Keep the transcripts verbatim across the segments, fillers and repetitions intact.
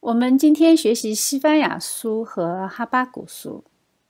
我们今天学习西番雅书和哈巴谷书。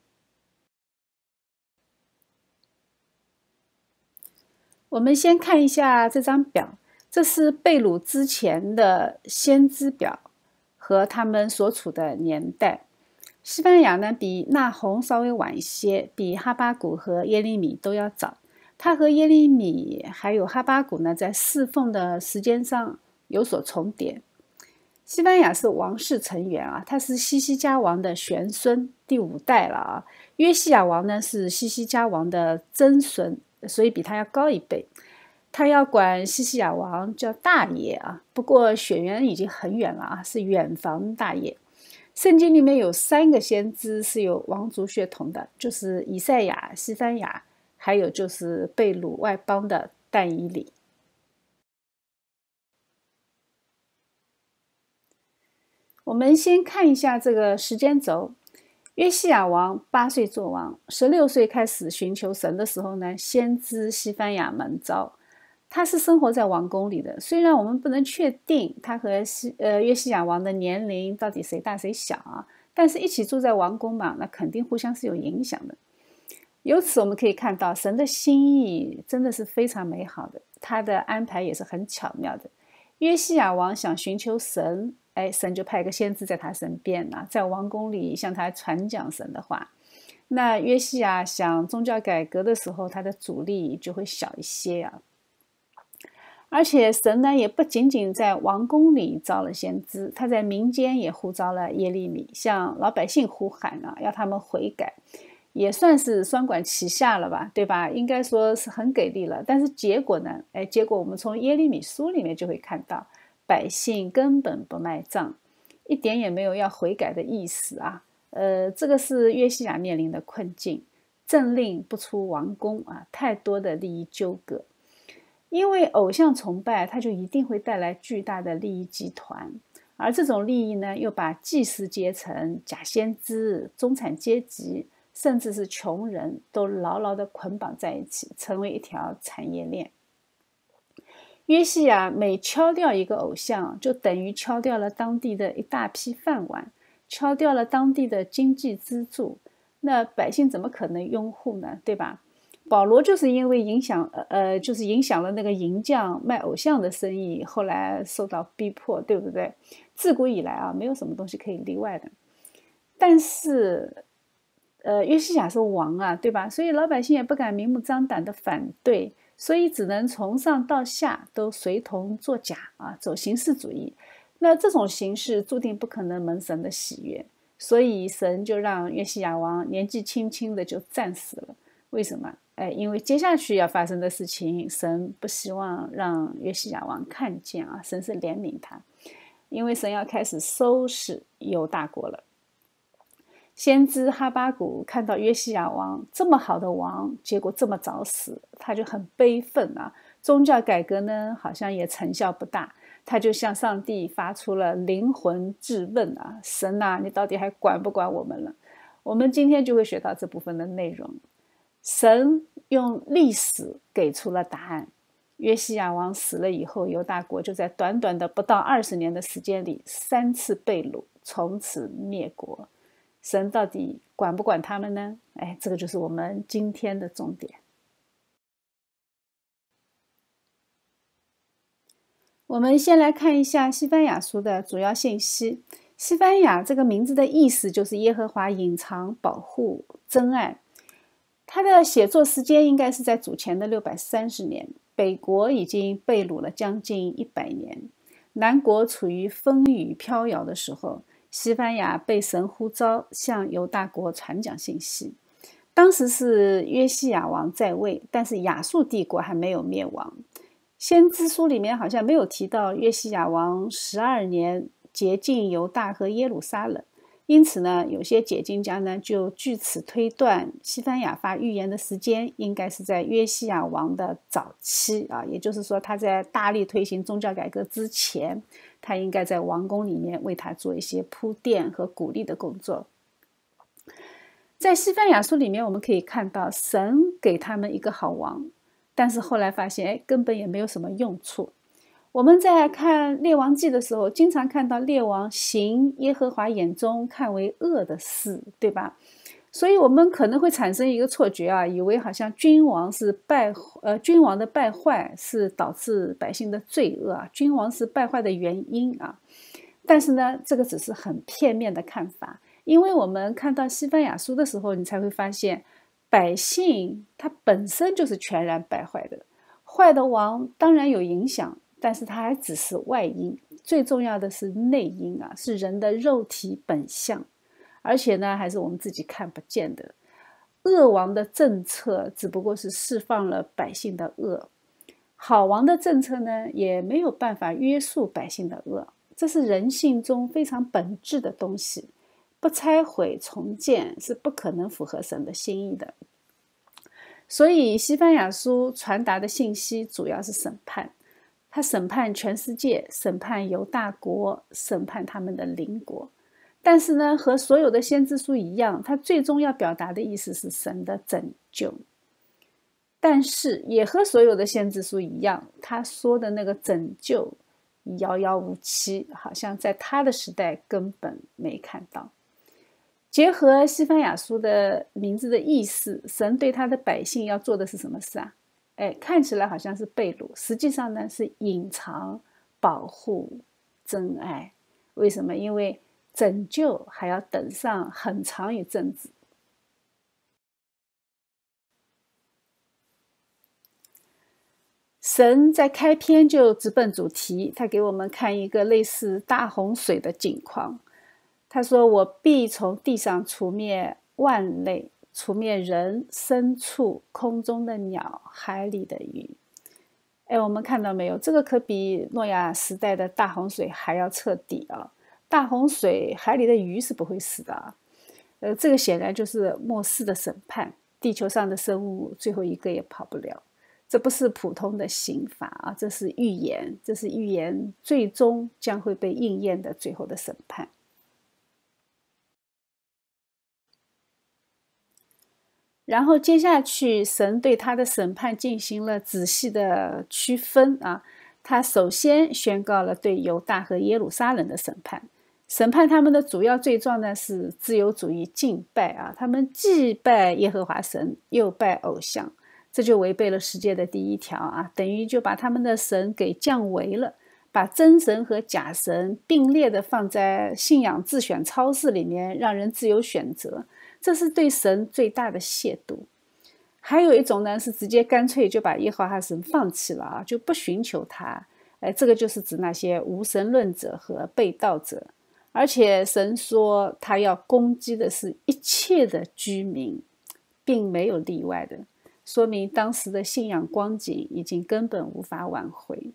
我们先看一下这张表，这是被掳之前的先知表和他们所处的年代。西番雅呢比那鸿稍微晚一些，比哈巴谷和耶利米都要早。他和耶利米还有哈巴谷呢，在侍奉的时间上有所重叠。西番雅是王室成员啊，他是西西家王的玄孙，第五代了啊。约西亚王呢是西西家王的曾孙，所以比他要高一辈。他要管西西亚王叫大爷啊，不过血缘已经很远了啊，是远房大爷。圣经里面有三个先知是有王族血统的，就是以赛亚、西番雅，还有就是被掳外邦的但以理。我们先看一下这个时间轴。约西亚王八岁做王，十六岁开始寻求神的时候呢，先知西番雅蒙召。他是生活在王宫里的，虽然我们不能确定他和西呃约西亚王的年龄到底谁大谁小啊，但是一起住在王宫嘛，那肯定互相是有影响的。由此我们可以看到，神的心意真的是非常美好的，他的安排也是很巧妙的。约西亚王想寻求神，哎，神就派个先知在他身边啊，在王宫里向他传讲神的话。那约西亚想宗教改革的时候，他的阻力就会小一些啊。而且神呢，也不仅仅在王宫里召了先知，他在民间也呼召了耶利米，向老百姓呼喊啊，要他们悔改，也算是双管齐下了吧，对吧？应该说是很给力了。但是结果呢？哎，结果我们从耶利米书里面就会看到，百姓根本不卖账，一点也没有要悔改的意思啊。呃，这个是约西亚面临的困境，政令不出王宫啊，太多的利益纠葛。因为偶像崇拜，它就一定会带来巨大的利益集团，而这种利益呢，又把祭司阶层、假先知、中产阶级，甚至是穷人都牢牢地捆绑在一起，成为一条产业链。约西亚每敲掉一个偶像，就等于敲掉了当地的一大批饭碗，敲掉了当地的经济支柱，那百姓怎么可能拥护呢？对吧？保罗就是因为影响，呃，就是影响了那个银匠卖偶像的生意，后来受到逼迫，对不对？自古以来啊，没有什么东西可以例外的。但是，呃，约西亚是王啊，对吧？所以老百姓也不敢明目张胆的反对，所以只能从上到下都随同作假啊，走形式主义。那这种形式注定不可能蒙神的喜悦，所以神就让约西亚王年纪轻轻的就战死了。为什么？哎，因为接下去要发生的事情，神不希望让约西亚王看见啊，神是怜悯他，因为神要开始收拾犹大国了。先知哈巴谷看到约西亚王这么好的王，结果这么早死，他就很悲愤啊。宗教改革呢，好像也成效不大，他就向上帝发出了灵魂质问啊：神啊，你到底还管不管我们了？我们今天就会学到这部分的内容。神用历史给出了答案。约西亚王死了以后，犹大国就在短短的不到二十年的时间里，三次被掳，从此灭国。神到底管不管他们呢？哎，这个就是我们今天的重点。我们先来看一下西番雅书的主要信息。西番雅这个名字的意思就是耶和华隐藏、保护、珍爱。他的写作时间应该是在主前的六百三十年，北国已经被掳了将近一百年，南国处于风雨飘摇的时候，西番雅被神呼召向犹大国传讲信息。当时是约西亚王在位，但是亚述帝国还没有灭亡。先知书里面好像没有提到约西亚王十二年洁净犹大和耶路撒冷。因此呢，有些解经家呢就据此推断，西番雅发预言的时间应该是在约西亚王的早期啊，也就是说他在大力推行宗教改革之前，他应该在王宫里面为他做一些铺垫和鼓励的工作。在西番雅书里面，我们可以看到神给他们一个好王，但是后来发现，哎，根本也没有什么用处。 我们在看列王记的时候，经常看到列王行耶和华眼中看为恶的事，对吧？所以我们可能会产生一个错觉啊，以为好像君王是败，呃，君王的败坏是导致百姓的罪恶啊，君王是败坏的原因啊。但是呢，这个只是很片面的看法，因为我们看到西番雅书的时候，你才会发现，百姓他本身就是全然败坏的，坏的王当然有影响，但是它还只是外因，最重要的是内因啊，是人的肉体本相。而且呢，还是我们自己看不见的。恶王的政策只不过是释放了百姓的恶，好王的政策呢，也没有办法约束百姓的恶。这是人性中非常本质的东西，不拆毁重建是不可能符合神的心意的。所以西番雅书传达的信息主要是审判，他审判全世界，审判犹大国，审判他们的邻国。但是呢，和所有的先知书一样，它最终要表达的意思是神的拯救。但是也和所有的先知书一样，他说的那个拯救遥遥无期，好像在他的时代根本没看到。结合西番雅书的名字的意思，神对他的百姓要做的是什么事啊？哎，看起来好像是被掳，实际上呢是隐藏、保护、真爱。为什么？因为拯救还要等上很长一阵子。神在开篇就直奔主题，他给我们看一个类似大洪水的景况。他说：我必从地上除灭万类，除灭人、牲畜、空中的鸟、海里的鱼。哎，我们看到没有？这个可比诺亚时代的大洪水还要彻底啊！大洪水，海里的鱼是不会死的啊。呃，这个显然就是末世的审判，地球上的生物最后一个也跑不了。这不是普通的刑罚啊，这是预言，这是预言最终将会被应验的最后的审判。然后接下去，神对他的审判进行了仔细的区分啊。他首先宣告了对犹大和耶路撒冷的审判。审判他们的主要罪状呢是自由主义敬拜啊，他们既拜耶和华神，又拜偶像，这就违背了十诫的第一条啊，等于就把他们的神给降维了，把真神和假神并列的放在信仰自选超市里面，让人自由选择，这是对神最大的亵渎。还有一种呢，是直接干脆就把耶和华神放弃了啊，就不寻求他。哎，这个就是指那些无神论者和背道者。而且神说他要攻击的是一切的居民，并没有例外的，说明当时的信仰光景已经根本无法挽回。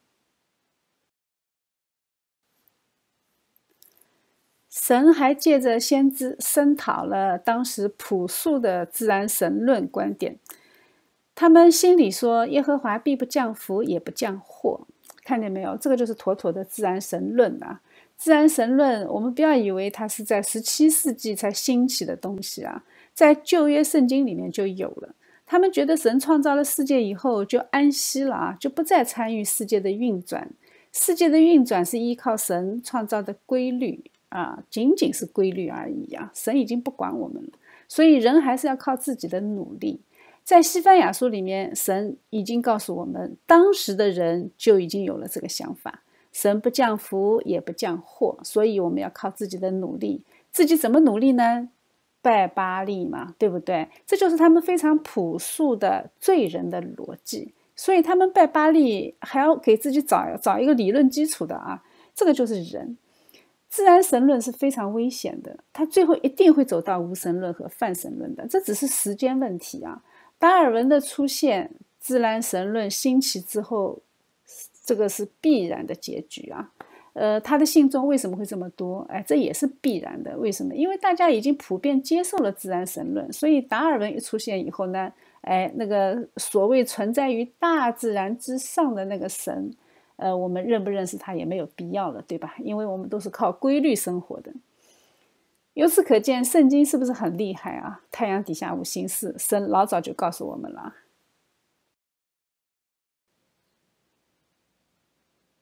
神还借着先知声讨了当时朴素的自然神论观点，他们心里说耶和华必不降福也不降祸，看见没有？这个就是妥妥的自然神论啊！自然神论，我们不要以为它是在十七世纪才兴起的东西啊，在旧约圣经里面就有了。他们觉得神创造了世界以后就安息了啊，就不再参与世界的运转。世界的运转是依靠神创造的规律啊，仅仅是规律而已啊，神已经不管我们了，所以人还是要靠自己的努力。在西番雅书里面，神已经告诉我们，当时的人就已经有了这个想法。神不降福也不降祸，所以我们要靠自己的努力。自己怎么努力呢？拜巴力嘛，对不对？这就是他们非常朴素的罪人的逻辑。所以他们拜巴力还要给自己找找一个理论基础的啊，这个就是人。自然神论是非常危险的，它最后一定会走到无神论和泛神论的，这只是时间问题啊。达尔文的出现，自然神论兴起之后，这个是必然的结局啊。呃，他的信众为什么会这么多？哎，这也是必然的。为什么？因为大家已经普遍接受了自然神论，所以达尔文一出现以后呢，哎，那个所谓存在于大自然之上的那个神，呃，我们认不认识他也没有必要了，对吧？因为我们都是靠规律生活的。由此可见，圣经是不是很厉害啊？太阳底下无新事，神老早就告诉我们了。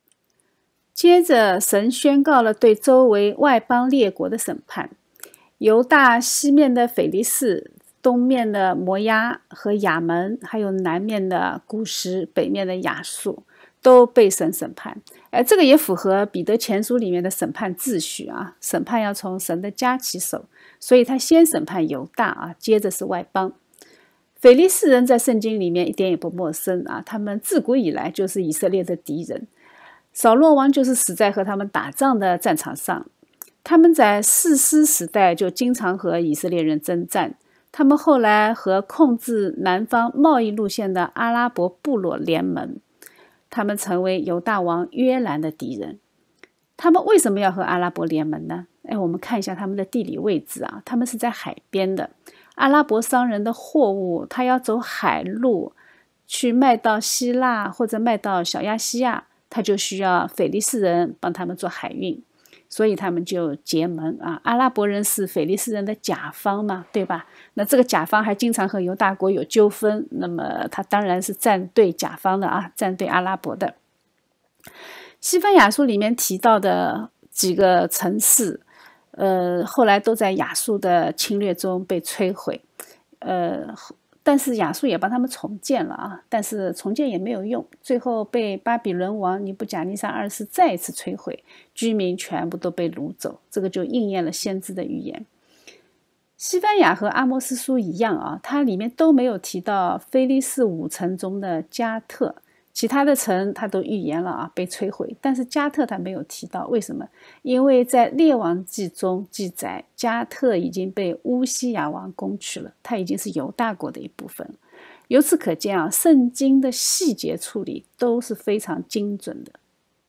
接着，神宣告了对周围外邦列国的审判。犹大西面的腓力士，东面的摩押和亚门，还有南面的古实，北面的亚述，都被神审判。而这个也符合彼得前书里面的审判秩序啊，审判要从神的家起手，所以他先审判犹大啊，接着是外邦。腓力士人在圣经里面一点也不陌生啊，他们自古以来就是以色列的敌人。扫罗王就是死在和他们打仗的战场上。他们在士师时代就经常和以色列人征战，他们后来和控制南方贸易路线的阿拉伯部落联盟，他们成为犹大王约兰的敌人。他们为什么要和阿拉伯联盟呢？哎，我们看一下他们的地理位置啊，他们是在海边的。阿拉伯商人的货物，他要走海路去卖到希腊或者卖到小亚细亚，他就需要腓力士人帮他们做海运，所以他们就结盟啊。阿拉伯人是腓力士人的甲方嘛，对吧？那这个甲方还经常和犹大国有纠纷，那么他当然是站对甲方的啊，站对阿拉伯的。西番雅书里面提到的几个城市，呃，后来都在亚述的侵略中被摧毁，呃，但是亚述也帮他们重建了啊，但是重建也没有用，最后被巴比伦王尼布甲尼撒二世再一次摧毁，居民全部都被掳走，这个就应验了先知的预言。西番雅和阿摩斯书一样啊，它里面都没有提到非利士五城中的加特，其他的城他都预言了啊，被摧毁，但是加特他没有提到，为什么？因为在列王记中记载，加特已经被乌西雅王攻取了，他已经是犹大国的一部分了。由此可见啊，圣经的细节处理都是非常精准的。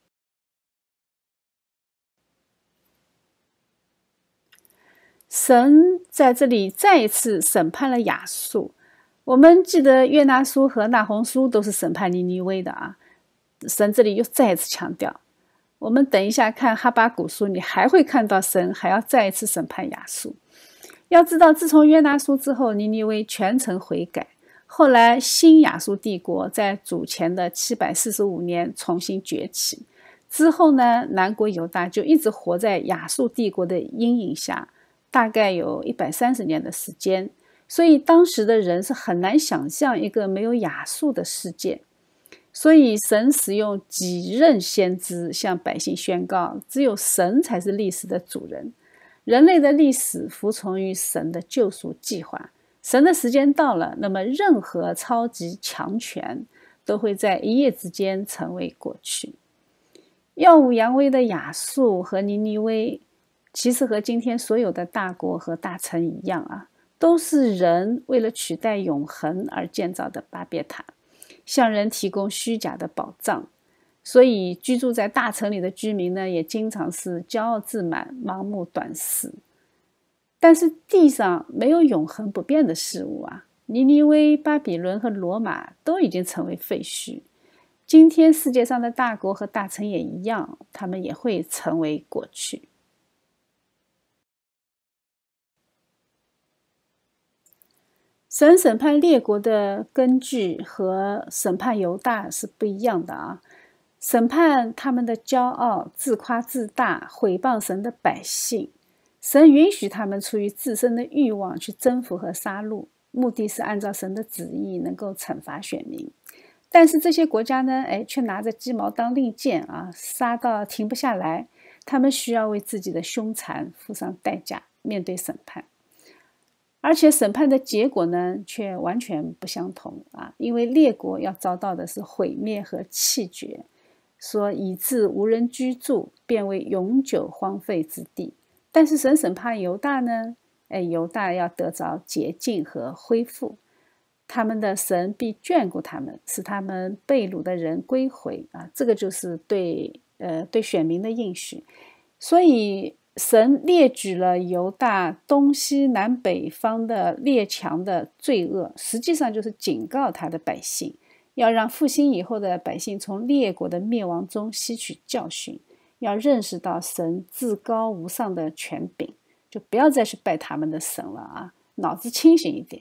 神在这里再一次审判了亚述。我们记得约拿书和那鸿书都是审判尼尼微的啊，神这里又再一次强调。我们等一下看哈巴谷书，你还会看到神还要再一次审判亚述。要知道，自从约拿书之后，尼尼微全城悔改，后来新亚述帝国在主前的七百四十五年重新崛起。之后呢，南国犹大就一直活在亚述帝国的阴影下，大概有一百三十年的时间。所以当时的人是很难想象一个没有亚述的世界，所以神使用几任先知向百姓宣告，只有神才是历史的主人，人类的历史服从于神的救赎计划，神的时间到了，那么任何超级强权都会在一夜之间成为过去。耀武扬威的亚述和尼尼微，其实和今天所有的大国和大城一样啊，都是人为了取代永恒而建造的巴别塔，向人提供虚假的保障。所以居住在大城里的居民呢，也经常是骄傲自满、盲目短视。但是地上没有永恒不变的事物啊，尼尼微、巴比伦和罗马都已经成为废墟。今天世界上的大国和大城也一样，他们也会成为过去。神审判列国的根据和审判犹大是不一样的啊。审判他们的骄傲、自夸自大、毁谤神的百姓。神允许他们出于自身的欲望去征服和杀戮，目的是按照神的旨意能够惩罚选民。但是这些国家呢，哎，却拿着鸡毛当令箭啊，杀到停不下来。他们需要为自己的凶残付上代价，面对审判。而且审判的结果呢，却完全不相同啊！因为列国要遭到的是毁灭和弃绝，说以致无人居住，变为永久荒废之地。但是神审判犹大呢，哎，犹大要得着洁净和恢复，他们的神必眷顾他们，使他们被掳的人归回啊！这个就是对呃对选民的应许。所以神列举了犹大东西南北方的列强的罪恶，实际上就是警告他的百姓，要让复兴以后的百姓从列国的灭亡中吸取教训，要认识到神至高无上的权柄，就不要再去拜他们的神了啊，脑子清醒一点。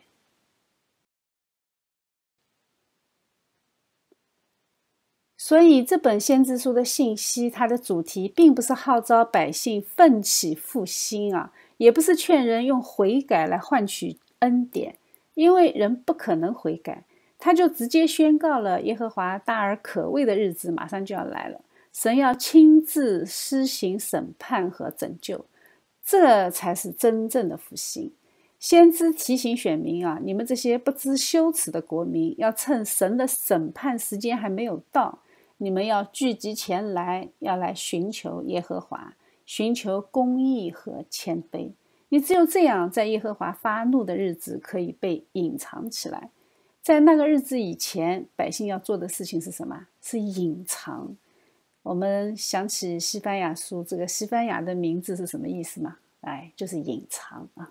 所以这本先知书的信息，它的主题并不是号召百姓奋起复兴啊，也不是劝人用悔改来换取恩典，因为人不可能悔改。他就直接宣告了耶和华大而可畏的日子马上就要来了，神要亲自施行审判和拯救，这才是真正的复兴。先知提醒选民啊，你们这些不知羞耻的国民，要趁神的审判时间还没有到，你们要聚集前来，要来寻求耶和华，寻求公义和谦卑。你只有这样，在耶和华发怒的日子可以被隐藏起来。在那个日子以前，百姓要做的事情是什么？是隐藏。我们想起西班牙书，这个西班牙的名字是什么意思吗？哎，就是隐藏啊。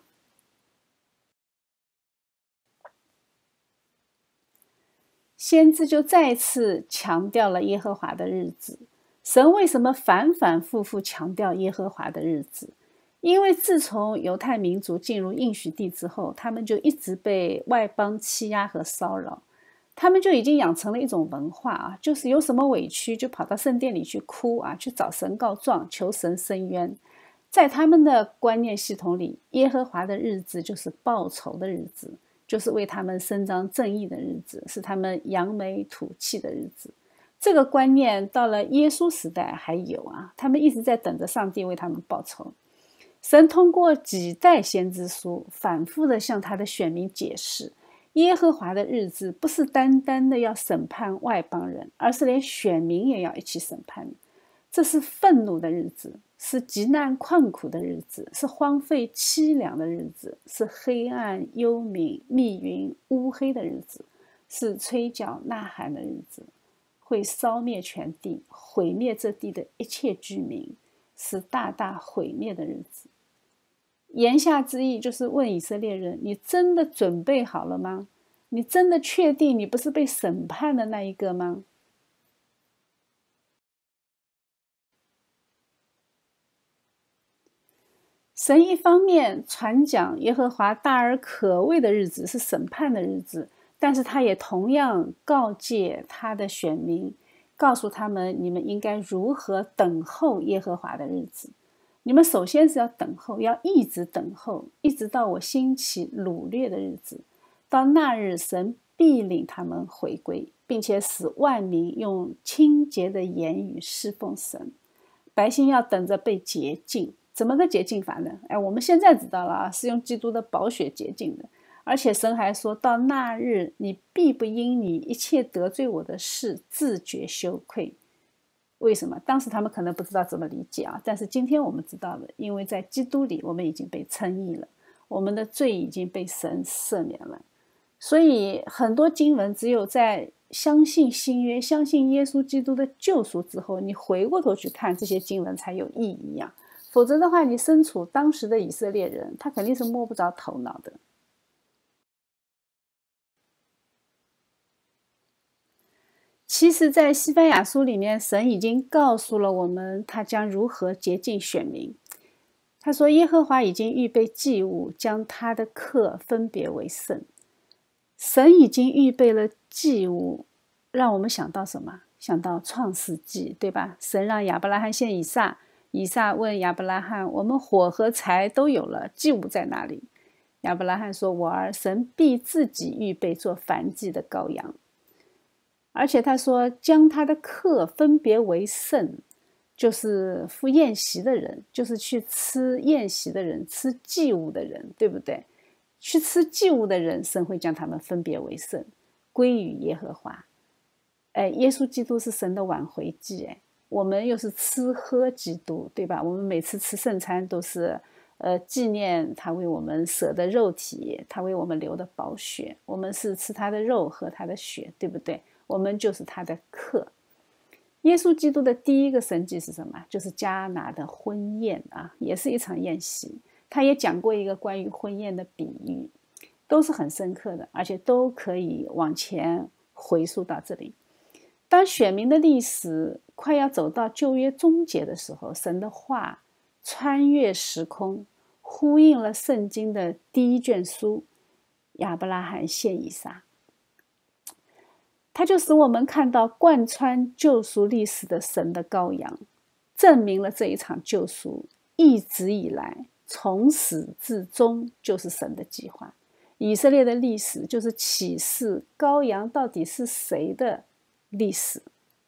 先知就再次强调了耶和华的日子。神为什么反反复复强调耶和华的日子？因为自从犹太民族进入应许地之后，他们就一直被外邦欺压和骚扰，他们就已经养成了一种文化啊，就是有什么委屈就跑到圣殿里去哭啊，去找神告状，求神伸冤。在他们的观念系统里，耶和华的日子就是报仇的日子，就是为他们伸张正义的日子，是他们扬眉吐气的日子。这个观念到了耶稣时代还有啊，他们一直在等着上帝为他们报仇。神通过几代先知书反复地向他的选民解释，耶和华的日子不是单单的要审判外邦人，而是连选民也要一起审判。这是愤怒的日子，是极难困苦的日子，是荒废凄凉的日子，是黑暗幽冥密云乌黑的日子，是吹角呐喊的日子，会烧灭全地，毁灭这地的一切居民，是大大毁灭的日子。言下之意就是问以色列人，你真的准备好了吗？你真的确定你不是被审判的那一个吗？神一方面传讲耶和华大而可畏的日子是审判的日子，但是他也同样告诫他的选民，告诉他们你们应该如何等候耶和华的日子。你们首先是要等候，要一直等候，一直到我兴起掳掠的日子。到那日，神必领他们回归，并且使万民用清洁的言语侍奉神。百姓要等着被洁净。怎么个洁净法呢？哎，我们现在知道了啊，是用基督的宝血洁净的。而且神还说到那日，你必不因你一切得罪我的事自觉羞愧。为什么？当时他们可能不知道怎么理解啊，但是今天我们知道了，因为在基督里我们已经被称义了，我们的罪已经被神赦免了。所以很多经文只有在相信新约，相信耶稣基督的救赎之后，你回过头去看这些经文才有意义啊。否则的话，你身处当时的以色列人，他肯定是摸不着头脑的。其实在西班牙书里面，神已经告诉了我们他将如何洁净选民。他说耶和华已经预备祭物，将他的客分别为圣。神已经预备了祭物，让我们想到什么？想到创世纪，对吧？神让亚伯拉罕献以撒，以撒问亚伯拉罕，我们火和柴都有了，祭物在哪里？亚伯拉罕说，我儿，神必自己预备做燔祭的羔羊。而且他说将他的客分别为圣，就是赴宴席的人，就是去吃宴席的人，吃祭物的人，对不对？去吃祭物的人，神会将他们分别为圣，归于耶和华。哎，耶稣基督是神的挽回祭，哎，我们又是吃喝基督，对吧？我们每次吃圣餐都是呃纪念他为我们舍的肉体，他为我们流的宝血，我们是吃他的肉喝他的血，对不对？我们就是他的客。耶稣基督的第一个神迹是什么？就是迦拿的婚宴啊，也是一场宴席。他也讲过一个关于婚宴的比喻，都是很深刻的，而且都可以往前回溯到这里。当选民的历史快要走到旧约终结的时候，神的话穿越时空，呼应了圣经的第一卷书，亚伯拉罕献以撒。 它就使我们看到贯穿救赎历史的神的羔羊，证明了这一场救赎一直以来从始至终就是神的计划。以色列的历史就是启示羔羊到底是谁的历史。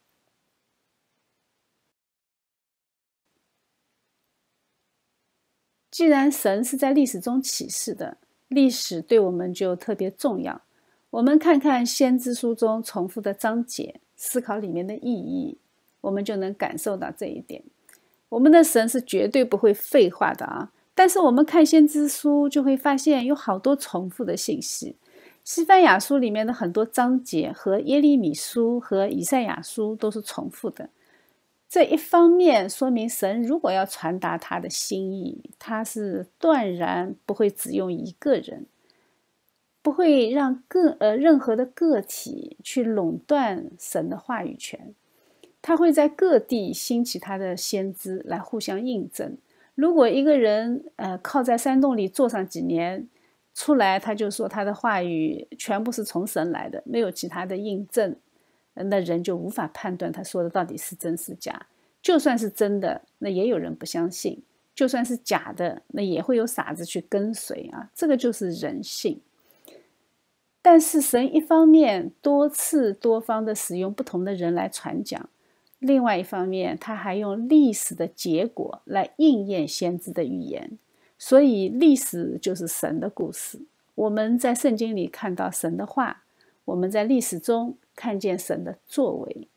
既然神是在历史中启示的，历史对我们就特别重要。我们看看先知书中重复的章节，思考里面的意义，我们就能感受到这一点。我们的神是绝对不会废话的啊！但是我们看先知书就会发现有好多重复的信息。西番雅书里面的很多章节和耶利米书和以赛亚书都是重复的。这一方面说明神如果要传达他的心意，他是断然不会只用一个人，不会让个呃任何的个体去垄断神的话语权。他会在各地兴起他的先知来互相印证。如果一个人呃靠在山洞里坐上几年，出来他就说他的话语全部是从神来的，没有其他的印证，那人就无法判断他说的到底是真是假。就算是真的，那也有人不相信；就算是假的，那也会有傻子去跟随啊。这个就是人性。但是神一方面多次多方的使用不同的人来传讲，另外一方面他还用历史的结果来应验先知的预言。所以历史就是神的故事。我们在圣经里看到神的话，我们在历史中看见神的作为。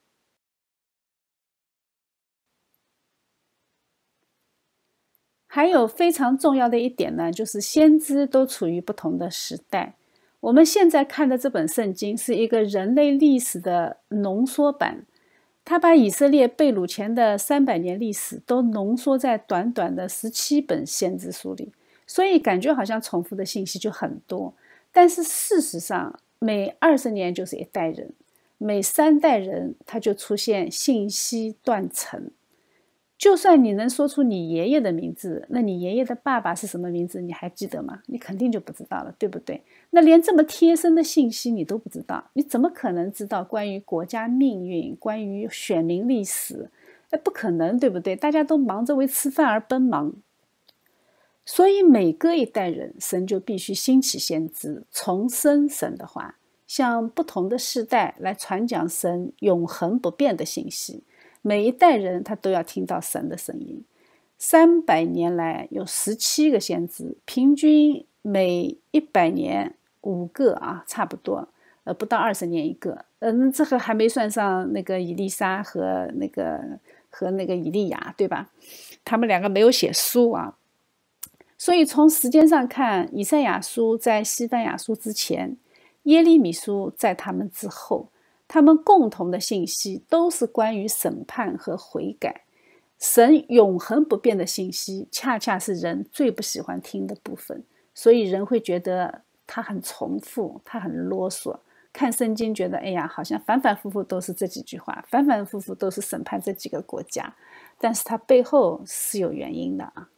还有非常重要的一点呢，就是先知都处于不同的时代。我们现在看的这本圣经是一个人类历史的浓缩版，他把以色列被掳前的三百年历史都浓缩在短短的十七本先知书里，所以感觉好像重复的信息就很多。但是事实上，每二十年就是一代人，每三代人他就出现信息断层。就算你能说出你爷爷的名字，那你爷爷的爸爸是什么名字你还记得吗？你肯定就不知道了，对不对？那连这么贴身的信息你都不知道，你怎么可能知道关于国家命运，关于选民历史？不可能，对不对？大家都忙着为吃饭而奔忙。所以每隔一代人，神就必须兴起先知，重申神的话，向不同的世代来传讲神永恒不变的信息。每一代人他都要听到神的声音。三百年来有十七个先知，平均每一百年五个啊，差不多，呃，不到二十年一个。嗯，这个还没算上那个以利沙和那个和那个以利亚，对吧？他们两个没有写书啊。所以从时间上看，以赛亚书在西番雅书之前，耶利米书在他们之后。他们共同的信息都是关于审判和悔改。神永恒不变的信息恰恰是人最不喜欢听的部分，所以人会觉得它很重复，它很啰嗦。看圣经觉得哎呀，好像反反复复都是这几句话，反反复复都是审判这几个国家，但是它背后是有原因的啊。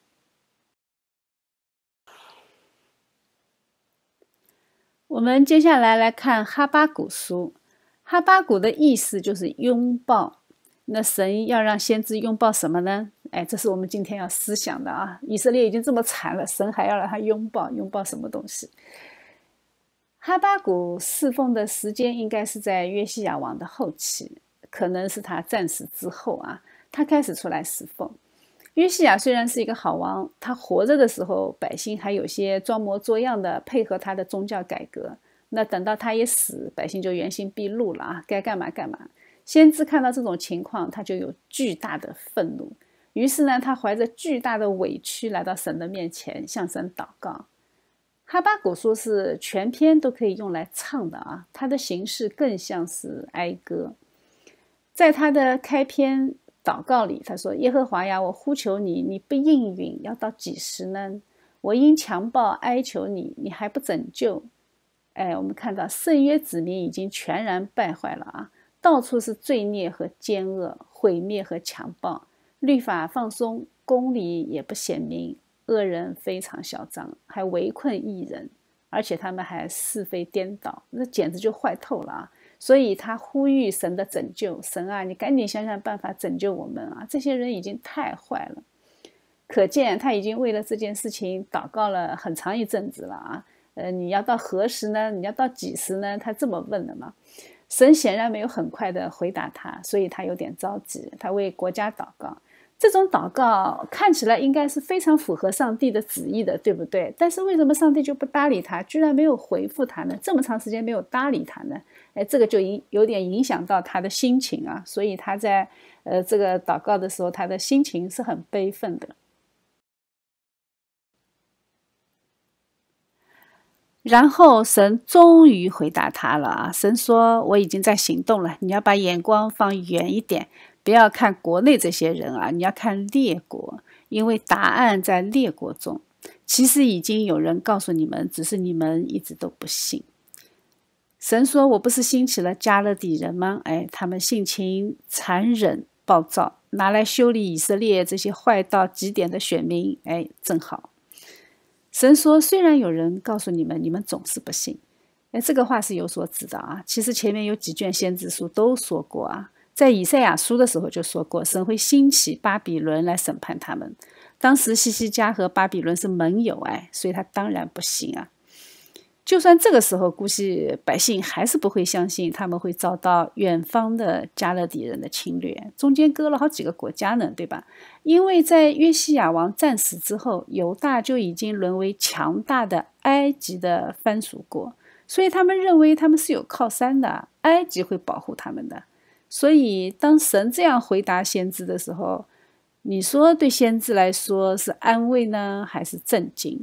我们接下来来看哈巴谷书。哈巴谷的意思就是拥抱。那神要让先知拥抱什么呢？哎，这是我们今天要思想的啊！以色列已经这么惨了，神还要让他拥抱，拥抱什么东西？哈巴谷侍奉的时间应该是在约西亚王的后期，可能是他战死之后啊，他开始出来侍奉。约西亚虽然是一个好王，他活着的时候，百姓还有些装模作样的配合他的宗教改革。那等到他一死，百姓就原形毕露了啊，该干嘛干嘛。先知看到这种情况，他就有巨大的愤怒。于是呢，他怀着巨大的委屈来到神的面前，向神祷告。哈巴谷书是全篇都可以用来唱的啊，它的形式更像是哀歌。在他的开篇祷告里，他说：“耶和华呀，我呼求你，你不应允，要到几时呢？我因强暴哀求你，你还不拯救。”哎，我们看到圣约子民已经全然败坏了啊，到处是罪孽和奸恶，毁灭和强暴，律法放松，公理也不显明，恶人非常嚣张，还围困义人，而且他们还是非颠倒，那简直就坏透了啊！ 所以他呼吁神的拯救，神啊，你赶紧想想办法拯救我们啊！这些人已经太坏了。可见他已经为了这件事情祷告了很长一阵子了啊。呃，你要到何时呢？你要到几时呢？他这么问的嘛。神显然没有很快的回答他，所以他有点着急，他为国家祷告。这种祷告看起来应该是非常符合上帝的旨意的，对不对？但是为什么上帝就不搭理他，居然没有回复他呢？这么长时间没有搭理他呢？哎，这个就有点影响到他的心情啊，所以他在呃这个祷告的时候，他的心情是很悲愤的。然后神终于回答他了啊！神说：“我已经在行动了，你要把眼光放远一点，不要看国内这些人啊，你要看列国，因为答案在列国中。其实已经有人告诉你们，只是你们一直都不信。”神说：“我不是兴起了加勒底人吗？哎，他们性情残忍暴躁，拿来修理以色列这些坏到极点的选民，哎，正好。”神说：“虽然有人告诉你们，你们总是不信。”哎，这个话是有所指的啊。其实前面有几卷先知书都说过啊，在以赛亚书的时候就说过，神会兴起巴比伦来审判他们。当时西西家和巴比伦是盟友，哎，所以他当然不信啊。就算这个时候，估计百姓还是不会相信他们会遭到远方的加勒底人的侵略，中间隔了好几个国家呢，对吧？因为在约西亚王战死之后，犹大就已经沦为强大的埃及的藩属国，所以他们认为他们是有靠山的，埃及会保护他们的。所以当神这样回答先知的时候，你说对先知来说是安慰呢，还是震惊？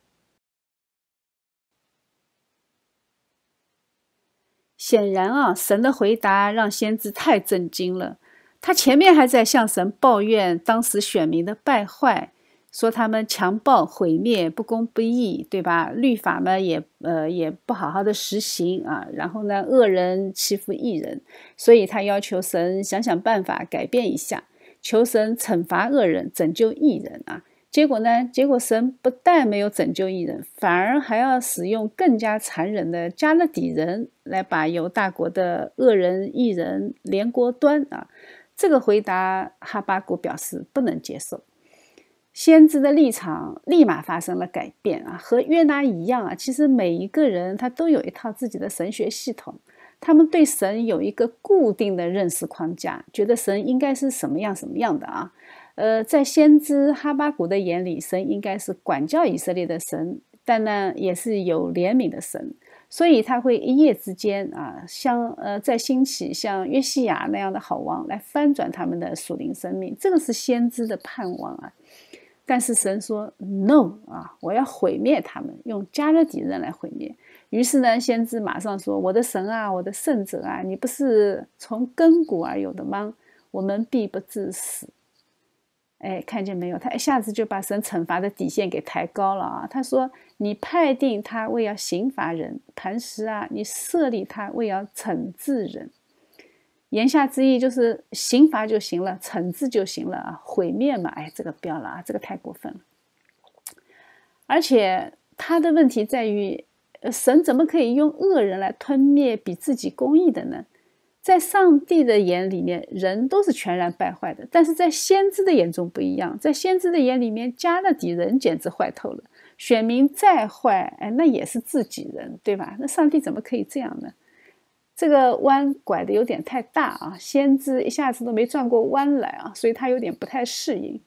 显然啊，神的回答让先知太震惊了。他前面还在向神抱怨当时选民的败坏，说他们强暴、毁灭、不公不义，对吧？律法呢也呃也不好好的实行啊。然后呢，恶人欺负义人，所以他要求神想想办法改变一下，求神惩罚恶人，拯救义人啊。结果呢？结果神不但没有拯救义人，反而还要使用更加残忍的加勒底人来把犹大国的恶人义人连锅端啊！这个回答哈巴谷表示不能接受。先知的立场立马发生了改变啊，和约拿一样啊，其实每一个人他都有一套自己的神学系统，他们对神有一个固定的认识框架，觉得神应该是什么样什么样的啊。呃，在先知哈巴谷的眼里，神应该是管教以色列的神，但呢，也是有怜悯的神，所以他会一夜之间啊，像呃，再兴起像约西亚那样的好王来翻转他们的属灵生命，这个是先知的盼望啊。但是神说 no 啊，我要毁灭他们，用加勒底人来毁灭。于是呢，先知马上说：“我的神啊，我的圣者啊，你不是从亘古而有的吗？我们必不致死。”哎，看见没有？他一下子就把神惩罚的底线给抬高了啊！他说：“你派定他为要刑罚人，磐石啊，你设立他为要惩治人。”言下之意就是刑罚就行了，惩治就行了啊，毁灭嘛，哎，这个不要了啊，这个太过分了。而且他的问题在于，神怎么可以用恶人来吞灭比自己公义的呢？在上帝的眼里面，人都是全然败坏的，但是在先知的眼中不一样，在先知的眼里面，加勒底人简直坏透了。选民再坏，哎，那也是自己人，对吧？那上帝怎么可以这样呢？这个弯拐的有点太大啊，先知一下子都没转过弯来啊，所以他有点不太适应。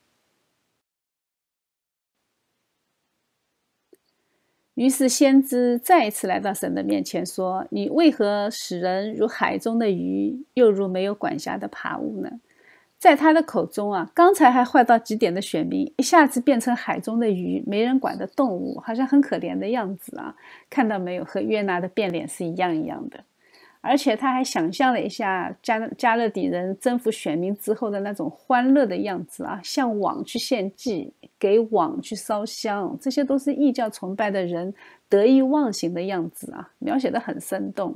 于是先知再一次来到神的面前说：“你为何使人如海中的鱼，又如没有管辖的爬物呢？”在他的口中啊，刚才还坏到极点的选民，一下子变成海中的鱼，没人管的动物，好像很可怜的样子啊！看到没有，和约拿的变脸是一样一样的。而且他还想象了一下加加勒底人征服选民之后的那种欢乐的样子啊，向网去献祭，给网去烧香，这些都是异教崇拜的人得意忘形的样子啊，描写得很生动。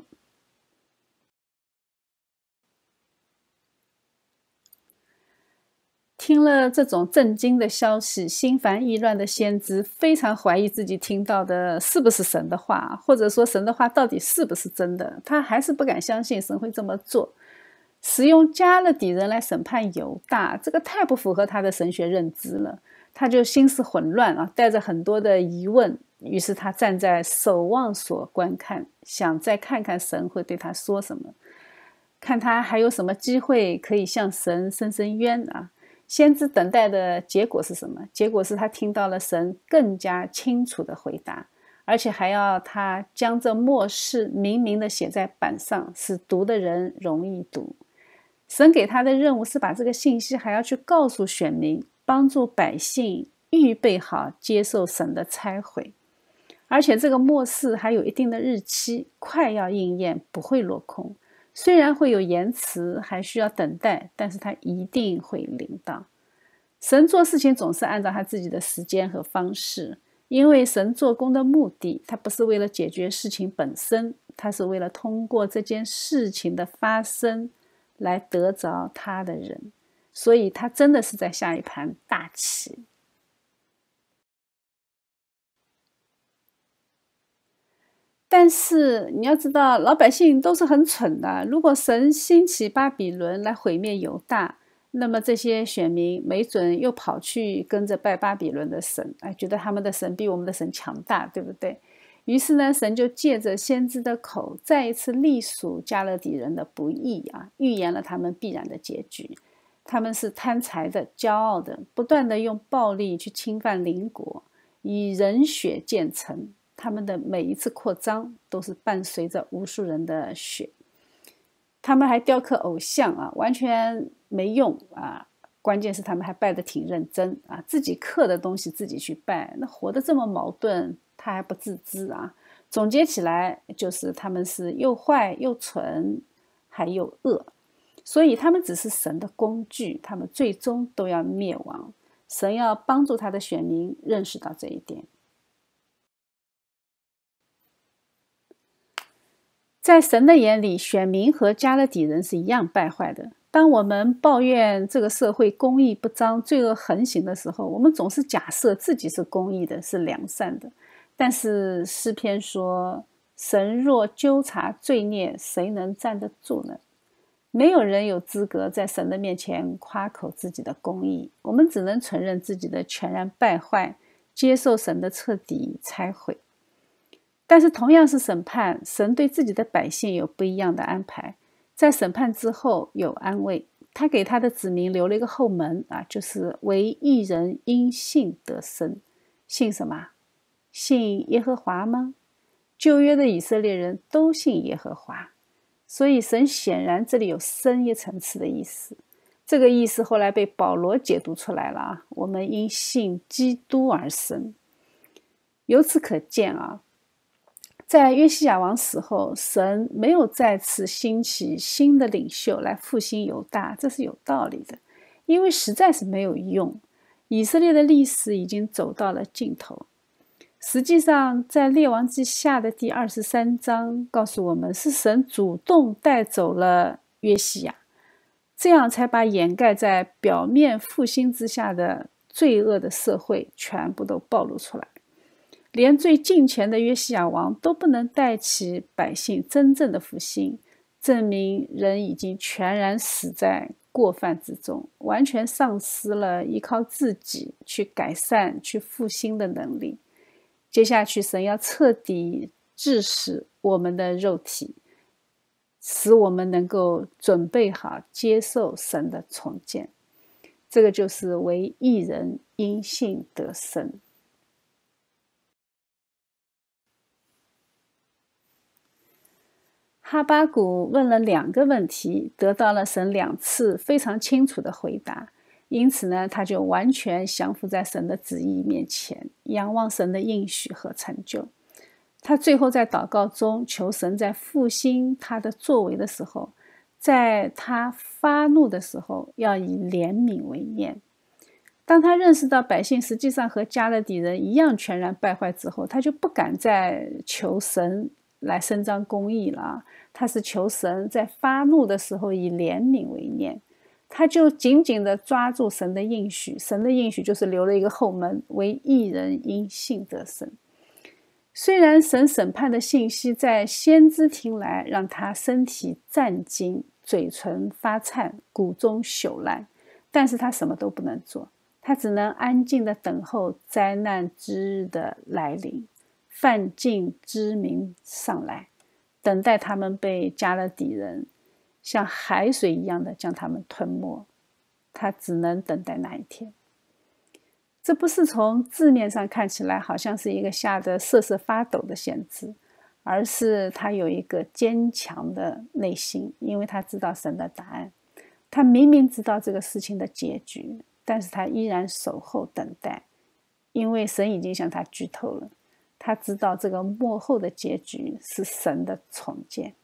听了这种震惊的消息，心烦意乱的先知非常怀疑自己听到的是不是神的话，或者说神的话到底是不是真的，他还是不敢相信神会这么做。使用加勒底人来审判犹大，这个太不符合他的神学认知了，他就心思混乱啊，带着很多的疑问，于是他站在守望所观看，想再看看神会对他说什么，看他还有什么机会可以向神伸伸冤啊。先知等待的结果是什么？结果是他听到了神更加清楚的回答，而且还要他将这末世明明的写在板上，使读的人容易读。神给他的任务是把这个信息还要去告诉选民，帮助百姓预备好接受神的差毁。而且这个末世还有一定的日期，快要应验，不会落空。虽然会有延迟，还需要等待，但是它一定会临到。神做事情总是按照他自己的时间和方式，因为神做工的目的，他不是为了解决事情本身，他是为了通过这件事情的发生来得着他的人，所以他真的是在下一盘大棋。但是你要知道，老百姓都是很蠢的，如果神兴起巴比伦来毁灭犹大，那么这些选民没准又跑去跟着拜巴比伦的神，哎，觉得他们的神比我们的神强大，对不对？于是呢，神就借着先知的口，再一次历数加勒底人的不义啊，预言了他们必然的结局。他们是贪财的、骄傲的，不断的用暴力去侵犯邻国，以人血建城。他们的每一次扩张都是伴随着无数人的血。他们还雕刻偶像啊，完全没用啊！关键是他们还拜得挺认真啊，自己刻的东西自己去拜，那活得这么矛盾，他还不自知啊！总结起来就是他们是又坏又蠢，还又恶，所以他们只是神的工具，他们最终都要灭亡。神要帮助他的选民认识到这一点。在神的眼里，选民和加勒底人是一样败坏的。当我们抱怨这个社会公义不彰、罪恶横行的时候，我们总是假设自己是公义的、是良善的。但是诗篇说，神若纠察罪孽，谁能站得住呢？没有人有资格在神的面前夸口自己的公义，我们只能承认自己的全然败坏，接受神的彻底拆毁。但是同样是审判，神对自己的百姓有不一样的安排。在审判之后有安慰，他给他的子民留了一个后门啊，就是唯义人因信得生。信什么？信耶和华吗？旧约的以色列人都信耶和华，所以神显然这里有深一层次的意思。这个意思后来被保罗解读出来了啊，我们因信基督而生。由此可见啊，在约西亚王死后，神没有再次兴起新的领袖来复兴犹大，这是有道理的，因为实在是没有用。以色列的历史已经走到了尽头。实际上，在列王记下的第二十三章告诉我们，是神主动带走了约西亚，这样才把掩盖在表面复兴之下的罪恶的社会全部都暴露出来。连最近前的约西亚王都不能带起百姓真正的复兴，证明人已经全然死在过犯之中，完全丧失了依靠自己去改善、去复兴的能力。接下去，神要彻底治死我们的肉体，使我们能够准备好接受神的重建。这个就是为义人因信得生。哈巴谷问了两个问题，得到了神两次非常清楚的回答，因此呢，他就完全降服在神的旨意面前，仰望神的应许和成就。他最后在祷告中求神在复兴他的作为的时候，在他发怒的时候要以怜悯为念。当他认识到百姓实际上和加勒底人一样全然败坏之后，他就不敢再求神来伸张公义了。他是求神在发怒的时候以怜悯为念。 他就紧紧地抓住神的应许，神的应许就是留了一个后门，为义人因信得生。虽然神审判的信息在先知听来让他身体战惊，嘴唇发颤，骨中朽烂，但是他什么都不能做，他只能安静地等候灾难之日的来临，犯禁之民上来，等待他们被加勒底人像海水一样的将他们吞没。他只能等待那一天。这不是从字面上看起来好像是一个吓得瑟瑟发抖的先知，而是他有一个坚强的内心，因为他知道神的答案。他明明知道这个事情的结局，但是他依然守候等待，因为神已经向他剧透了。他知道这个末后的结局是神的重建。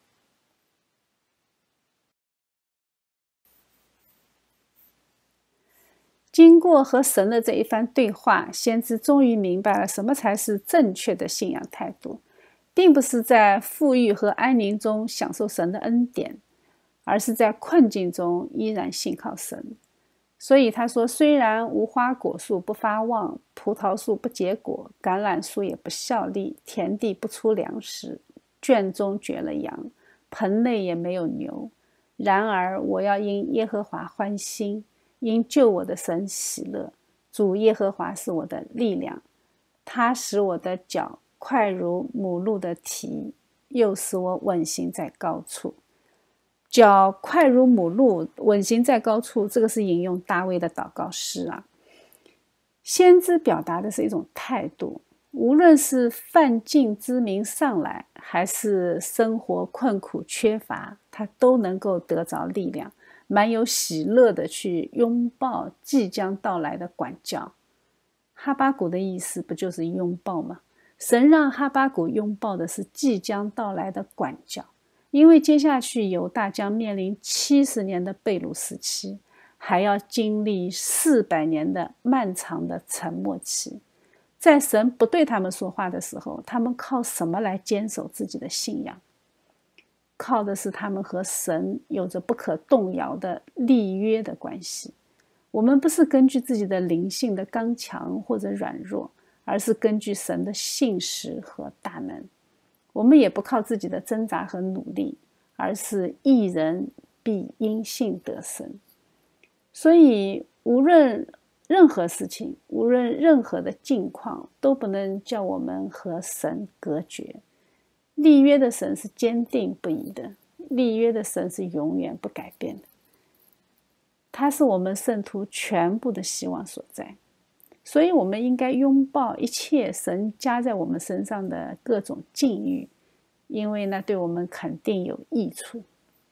经过和神的这一番对话，先知终于明白了什么才是正确的信仰态度，并不是在富裕和安宁中享受神的恩典，而是在困境中依然信靠神。所以他说，虽然无花果树不发旺，葡萄树不结果，橄榄树也不效力，田地不出粮食，圈中绝了羊，棚内也没有牛，然而我要因耶和华欢心，因救我的神喜乐。主耶和华是我的力量，他使我的脚快如母鹿的蹄，又使我稳行在高处。脚快如母鹿，稳行在高处，这个是引用大卫的祷告诗啊。先知表达的是一种态度，无论是犯禁之民上来，还是生活困苦缺乏，他都能够得着力量，蛮有喜乐的去拥抱即将到来的管教。哈巴谷的意思不就是拥抱吗？神让哈巴谷拥抱的是即将到来的管教，因为接下去犹大将面临七十年的被掳时期，还要经历四百年的漫长的沉默期。在神不对他们说话的时候，他们靠什么来坚守自己的信仰？靠的是他们和神有着不可动摇的立约的关系。我们不是根据自己的灵性的刚强或者软弱，而是根据神的信实和大能。我们也不靠自己的挣扎和努力，而是义人必因信得生。所以无论任何事情，无论任何的境况，都不能叫我们和神隔绝。立约的神是坚定不移的，立约的神是永远不改变的，他是我们圣徒全部的希望所在。所以我们应该拥抱一切神加在我们身上的各种境遇，因为那对我们肯定有益处。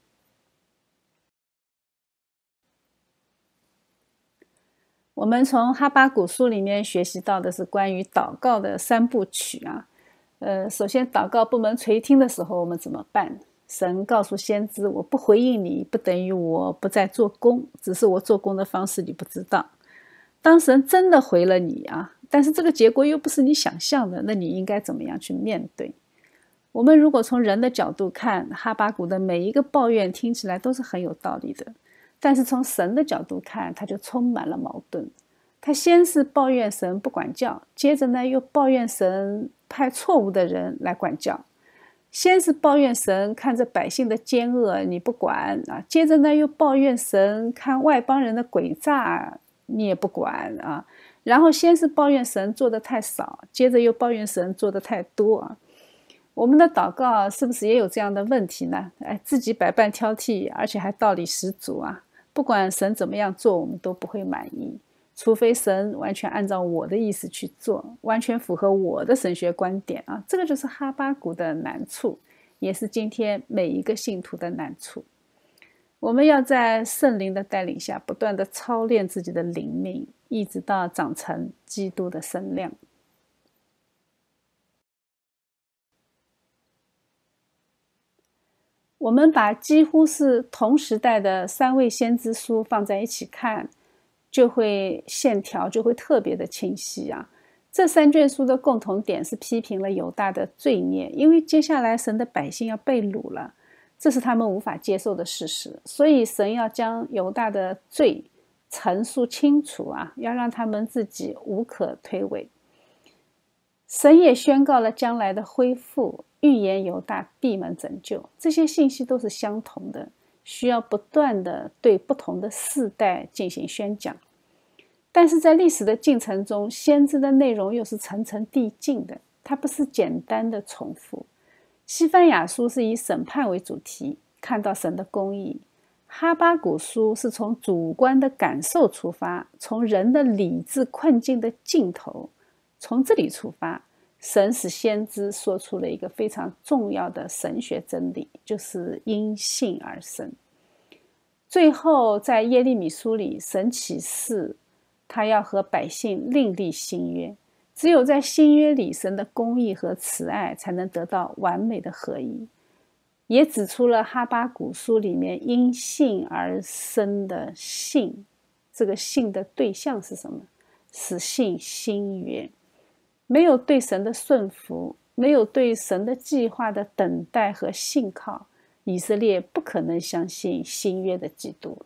我们从哈巴谷书里面学习到的是关于祷告的三部曲啊。呃，首先祷告不蒙垂听的时候我们怎么办？神告诉先知，我不回应你不等于我不再做工，只是我做工的方式你不知道。当神真的回了你啊，但是这个结果又不是你想象的，那你应该怎么样去面对？我们如果从人的角度看，哈巴谷的每一个抱怨听起来都是很有道理的，但是从神的角度看，他就充满了矛盾。他先是抱怨神不管教，接着呢又抱怨神派错误的人来管教。先是抱怨神看着百姓的奸恶你不管啊，接着呢又抱怨神看外邦人的诡诈你也不管啊，然后先是抱怨神做的太少，接着又抱怨神做的太多啊。我们的祷告是不是也有这样的问题呢？哎，自己百般挑剔，而且还道理十足啊！不管神怎么样做，我们都不会满意，除非神完全按照我的意思去做，完全符合我的神学观点啊！这个就是哈巴谷的难处，也是今天每一个信徒的难处。我们要在圣灵的带领下，不断的操练自己的灵命，一直到长成基督的身量。我们把几乎是同时代的三位先知书放在一起看，就会线条就会特别的清晰啊。这三卷书的共同点是批评了犹大的罪孽，因为接下来神的百姓要被掳了， 这是他们无法接受的事实。所以神要将犹大的罪陈述清楚啊，要让他们自己无可推诿。神也宣告了将来的恢复，预言犹大闭门拯救，这些信息都是相同的，需要不断的对不同的世代进行宣讲。但是在历史的进程中，先知的内容又是层层递进的，它不是简单的重复。西番雅书是以审判为主题，看到神的公义；哈巴谷书是从主观的感受出发，从人的理智困境的尽头，从这里出发，神使先知说出了一个非常重要的神学真理，就是因信而生。最后在耶利米书里，神启示他要和百姓另立新约，只有在新约里，神的公义和慈爱才能得到完美的合一。也指出了哈巴谷书里面因信而生的信，这个信的对象是什么？是信新约。没有对神的顺服，没有对神的计划的等待和信靠，以色列不可能相信新约的基督。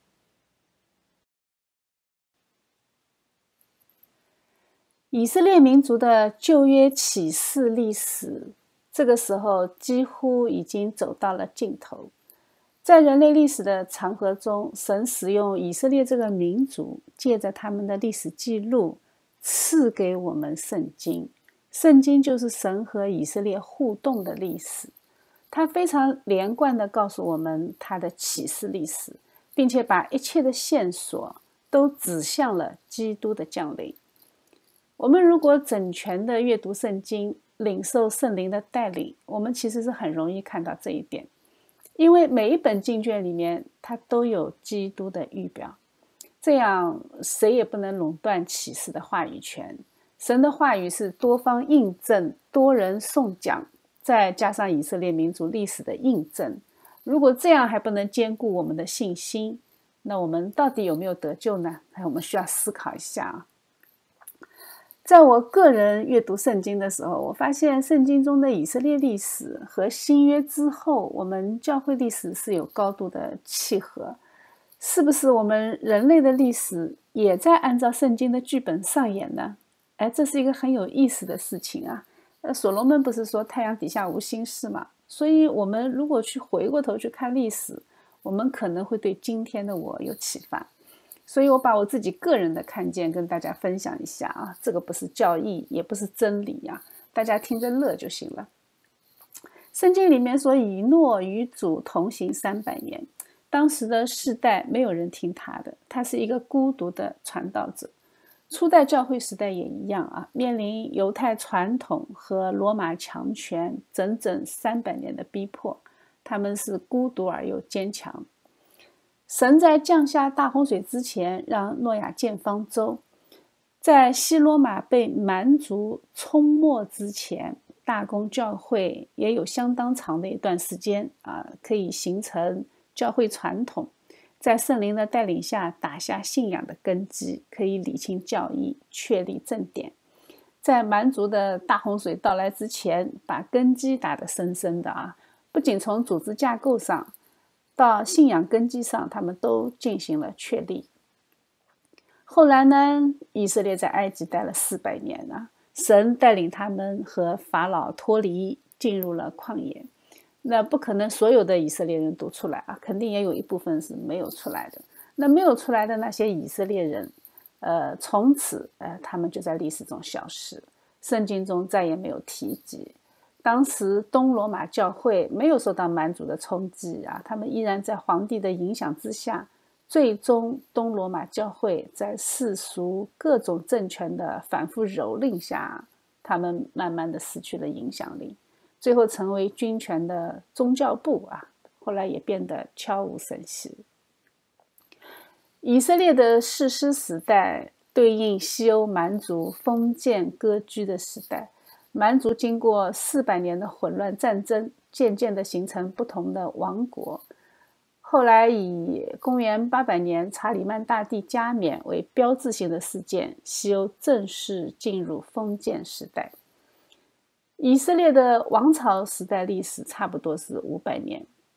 以色列民族的旧约启示历史，这个时候几乎已经走到了尽头。在人类历史的长河中，神使用以色列这个民族，借着他们的历史记录，赐给我们圣经。圣经就是神和以色列互动的历史，它非常连贯地告诉我们它的启示历史，并且把一切的线索都指向了基督的降临。我们如果整全的阅读圣经，领受圣灵的带领，我们其实是很容易看到这一点，因为每一本经卷里面它都有基督的预表，这样谁也不能垄断启示的话语权。神的话语是多方印证，多人颂讲，再加上以色列民族历史的印证，如果这样还不能兼顾我们的信心，那我们到底有没有得救呢？我们需要思考一下啊。在我个人阅读圣经的时候，我发现圣经中的以色列历史和新约之后我们教会历史是有高度的契合。是不是我们人类的历史也在按照圣经的剧本上演呢？哎，这是一个很有意思的事情啊。呃，所罗门不是说太阳底下无新事嘛？所以我们如果去回过头去看历史，我们可能会对今天的我有启发。所以我把我自己个人的看见跟大家分享一下啊，这个不是教义，也不是真理啊，大家听着乐就行了。圣经里面说以诺与主同行三百年，当时的世代没有人听他的，他是一个孤独的传道者。初代教会时代也一样啊，面临犹太传统和罗马强权整整三百年的逼迫，他们是孤独而又坚强。神在降下大洪水之前，让诺亚建方舟。在西罗马被蛮族冲没之前，大公教会也有相当长的一段时间啊，可以形成教会传统，在圣灵的带领下打下信仰的根基，可以理清教义，确立正典。在蛮族的大洪水到来之前，把根基打得深深的啊，不仅从组织架构上到信仰根基上，他们都进行了确立。后来呢，以色列在埃及待了四百年啊，神带领他们和法老脱离，进入了旷野。那不可能所有的以色列人都出来啊，肯定也有一部分是没有出来的。那没有出来的那些以色列人，呃，从此呃，他们就在历史中消失，圣经中再也没有提及。当时东罗马教会没有受到蛮族的冲击啊，他们依然在皇帝的影响之下，最终东罗马教会在世俗各种政权的反复蹂躏下，他们慢慢的失去了影响力，最后成为军权的宗教部啊，后来也变得悄无声息。以色列的士师时代对应西欧蛮族封建割据的时代，蛮族经过四百年的混乱战争，渐渐地形成不同的王国。后来以公元八百年查理曼大帝加冕为标志性的事件，西欧正式进入封建时代。以色列的王朝时代历史差不多是五百年，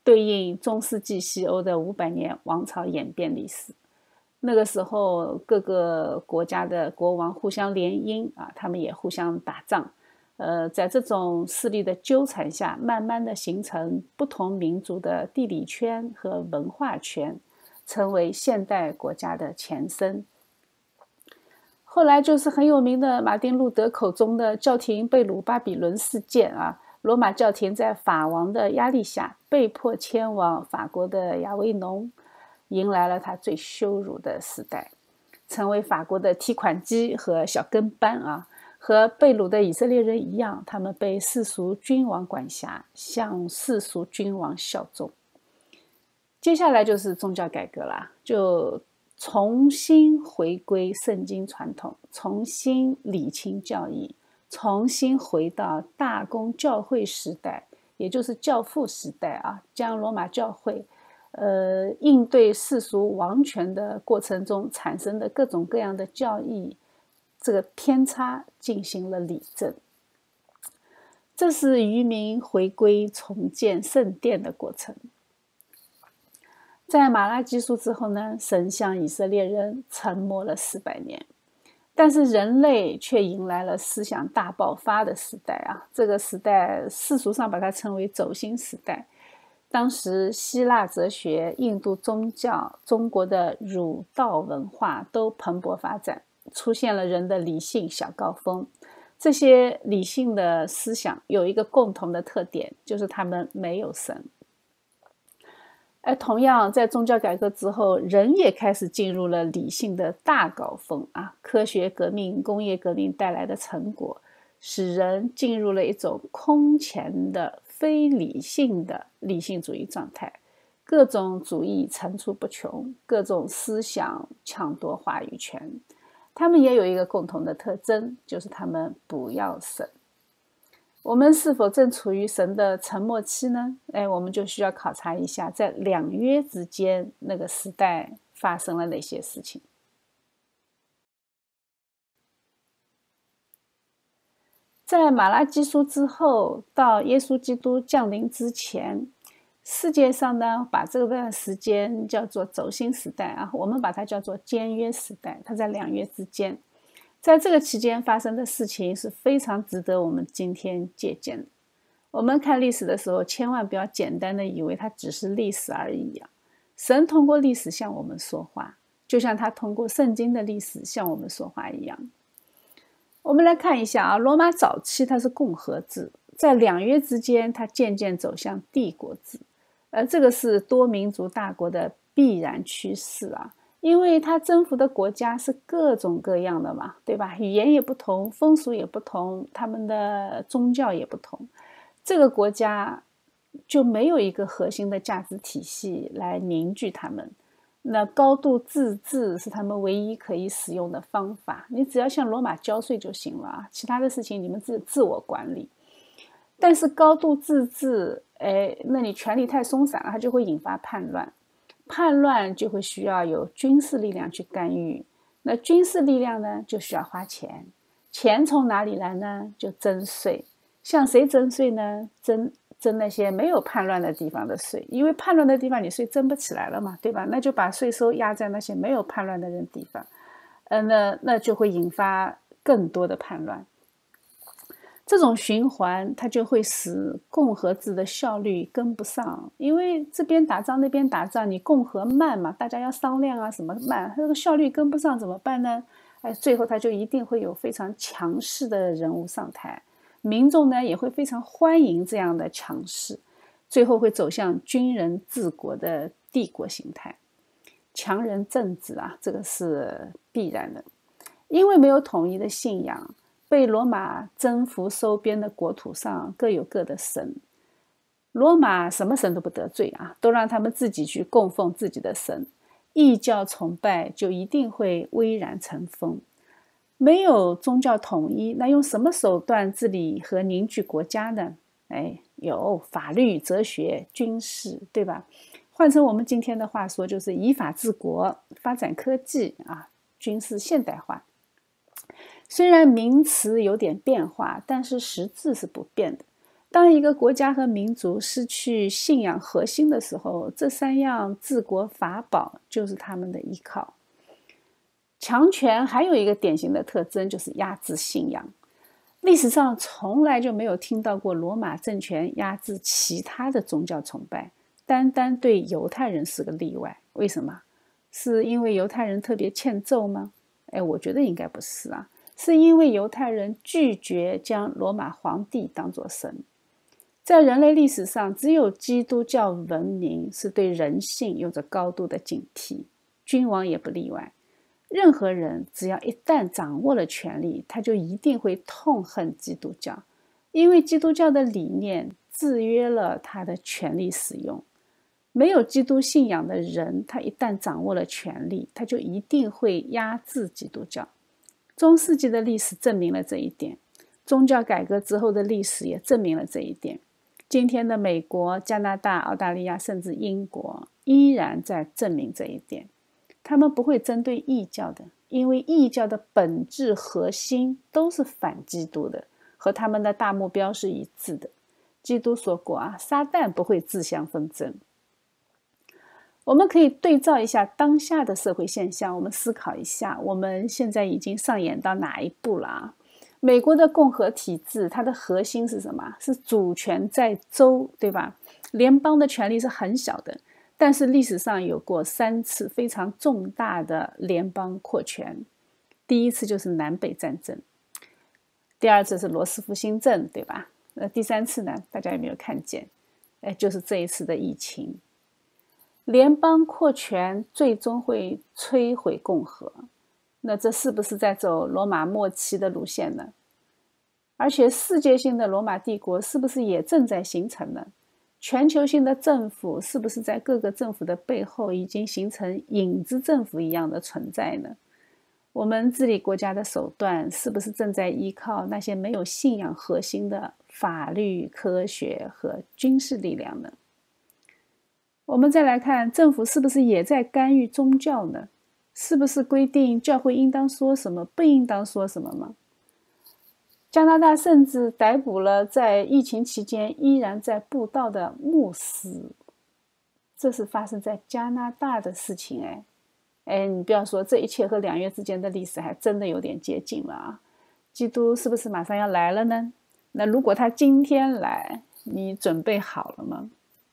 对应中世纪西欧的五百年王朝演变历史。那个时候，各个国家的国王互相联姻啊，他们也互相打仗。呃，在这种势力的纠缠下，慢慢的形成不同民族的地理圈和文化圈，成为现代国家的前身。后来就是很有名的马丁路德口中的教廷被掳巴比伦事件啊，罗马教廷在法王的压力下被迫迁往法国的亚维农，迎来了他最羞辱的时代，成为法国的提款机和小跟班啊。和被掳的以色列人一样，他们被世俗君王管辖，向世俗君王效忠。接下来就是宗教改革啦，就重新回归圣经传统，重新理清教义，重新回到大公教会时代，也就是教父时代啊，将罗马教会呃应对世俗王权的过程中产生的各种各样的教义这个偏差进行了理正。这是渔民回归重建圣殿的过程。在马拉基书之后呢，神向以色列人沉默了四百年，但是人类却迎来了思想大爆发的时代啊！这个时代世俗上把它称为轴心时代。当时希腊哲学、印度宗教、中国的儒道文化都蓬勃发展，出现了人的理性小高峰。这些理性的思想有一个共同的特点，就是他们没有神。而同样在宗教改革之后，人也开始进入了理性的大高峰啊！科学革命、工业革命带来的成果，使人进入了一种空前的非理性的理性主义状态，各种主义层出不穷，各种思想抢夺话语权。他们也有一个共同的特征，就是他们不要神。我们是否正处于神的沉默期呢？哎，我们就需要考察一下，在两约之间那个时代发生了哪些事情。在马拉基书之后，到耶稣基督降临之前，世界上呢，把这段时间叫做轴心时代啊，我们把它叫做监约时代，它在两约之间。在这个期间发生的事情是非常值得我们今天借鉴的。我们看历史的时候，千万不要简单的以为它只是历史而已啊！神通过历史向我们说话，就像他通过圣经的历史向我们说话一样。我们来看一下啊，罗马早期它是共和制，在两约之间，它渐渐走向帝国制，而这个是多民族大国的必然趋势啊。因为他征服的国家是各种各样的嘛，对吧？语言也不同，风俗也不同，他们的宗教也不同，这个国家就没有一个核心的价值体系来凝聚他们。那高度自治是他们唯一可以使用的方法，你只要向罗马交税就行了啊，其他的事情你们自自我管理。但是高度自治，哎，那你权力太松散了，它就会引发叛乱。叛乱就会需要有军事力量去干预，那军事力量呢，就需要花钱，钱从哪里来呢？就征税。向谁征税呢？征征那些没有叛乱的地方的税，因为叛乱的地方你税征不起来了嘛，对吧？那就把税收压在那些没有叛乱的人地方，呃，那那就会引发更多的叛乱。这种循环它就会使共和制的效率跟不上，因为这边打仗那边打仗，你共和慢嘛，大家要商量啊，什么慢，这个效率跟不上怎么办呢？哎，最后他就一定会有非常强势的人物上台，民众呢也会非常欢迎这样的强势，最后会走向军人治国的帝国形态，强人政治啊，这个是必然的，因为没有统一的信仰。被罗马征服收编的国土上各有各的神，罗马什么神都不得罪啊，都让他们自己去供奉自己的神，异教崇拜就一定会蔚然成风。没有宗教统一，那用什么手段治理和凝聚国家呢？哎，有法律、哲学、军事，对吧？换成我们今天的话说，就是以法治国，发展科技啊，军事现代化。虽然名词有点变化，但是实质是不变的。 当一个国家和民族失去信仰核心的时候，这三样治国法宝就是他们的依靠。强权还有一个典型的特征，就是压制信仰。历史上从来就没有听到过罗马政权压制其他的宗教崇拜，单单对犹太人是个例外。为什么？是因为犹太人特别欠揍吗？哎，我觉得应该不是啊，是因为犹太人拒绝将罗马皇帝当作神。在人类历史上，只有基督教文明是对人性有着高度的警惕，君王也不例外。任何人只要一旦掌握了权力，他就一定会痛恨基督教，因为基督教的理念制约了他的权力使用。没有基督信仰的人，他一旦掌握了权力，他就一定会压制基督教。中世纪的历史证明了这一点，宗教改革之后的历史也证明了这一点。今天的美国、加拿大、澳大利亚甚至英国依然在证明这一点。他们不会针对异教的，因为异教的本质核心都是反基督的，和他们的大目标是一致的。基督说过啊，撒旦不会自相纷争。我们可以对照一下当下的社会现象，我们思考一下，我们现在已经上演到哪一步了啊？美国的共和体制，它的核心是什么？是主权在州，对吧？联邦的权力是很小的，但是历史上有过三次非常重大的联邦扩权。第一次就是南北战争，第二次是罗斯福新政，对吧？那第三次呢？大家有没有看见？哎，就是这一次的疫情。联邦扩权最终会摧毁共和，那这是不是在走罗马末期的路线呢？而且世界性的罗马帝国是不是也正在形成呢？全球性的政府是不是在各个政府的背后已经形成影子政府一样的存在呢？我们治理国家的手段是不是正在依靠那些没有信仰核心的法律、科学和军事力量呢？我们再来看，政府是不是也在干预宗教呢？是不是规定教会应当说什么，不应当说什么吗？加拿大甚至逮捕了在疫情期间依然在布道的牧师，这是发生在加拿大的事情。哎，哎，你不要说，这一切和两约之间的历史还真的有点接近了啊！基督是不是马上要来了呢？那如果他今天来，你准备好了吗？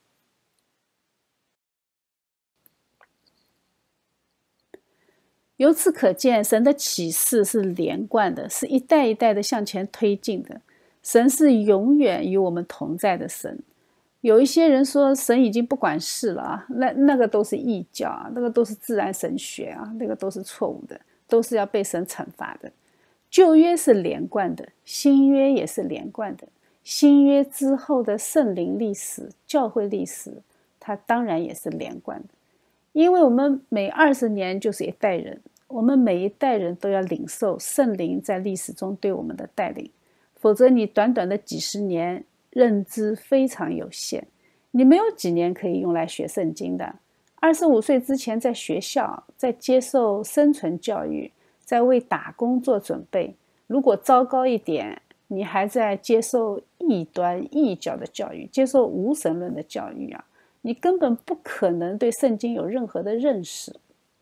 由此可见，神的启示是连贯的，是一代一代的向前推进的。神是永远与我们同在的神。有一些人说神已经不管事了啊，那那个都是异教啊，那个都是自然神学啊，那个都是错误的，都是要被神惩罚的。旧约是连贯的，新约也是连贯的。新约之后的圣灵历史、教会历史，它当然也是连贯的。因为我们每二十年就是一代人，我们每一代人都要领受圣灵在历史中对我们的带领，否则你短短的几十年认知非常有限，你没有几年可以用来学圣经的。二十五岁之前在学校，在接受生存教育，在为打工做准备，如果糟糕一点，你还在接受异端异教的教育，接受无神论的教育啊，你根本不可能对圣经有任何的认识。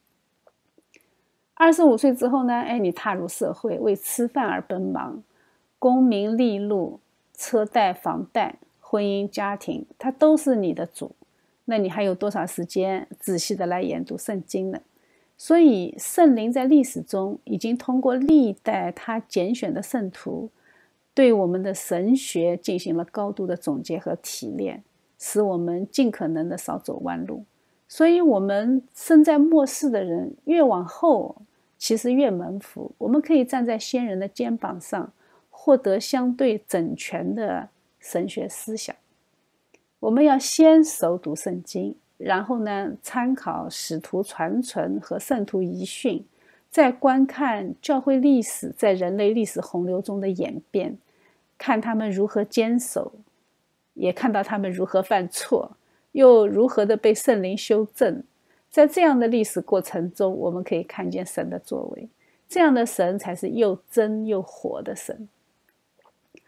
二十五岁之后呢，哎，你踏入社会，为吃饭而奔忙，功名利禄、车贷、房贷、婚姻、家庭，它都是你的主。那你还有多少时间仔细的来研读圣经呢？所以圣灵在历史中已经通过历代他拣选的圣徒，对我们的神学进行了高度的总结和提炼，使我们尽可能的少走弯路。所以我们身在末世的人，越往后其实越蒙福。我们可以站在先人的肩膀上，获得相对整全的神学思想。我们要先熟读圣经，然后呢，参考使徒传承和圣徒遗训，再观看教会历史在人类历史洪流中的演变，看他们如何坚守，也看到他们如何犯错，又如何的被圣灵修正。在这样的历史过程中，我们可以看见神的作为，这样的神才是又真又活的神。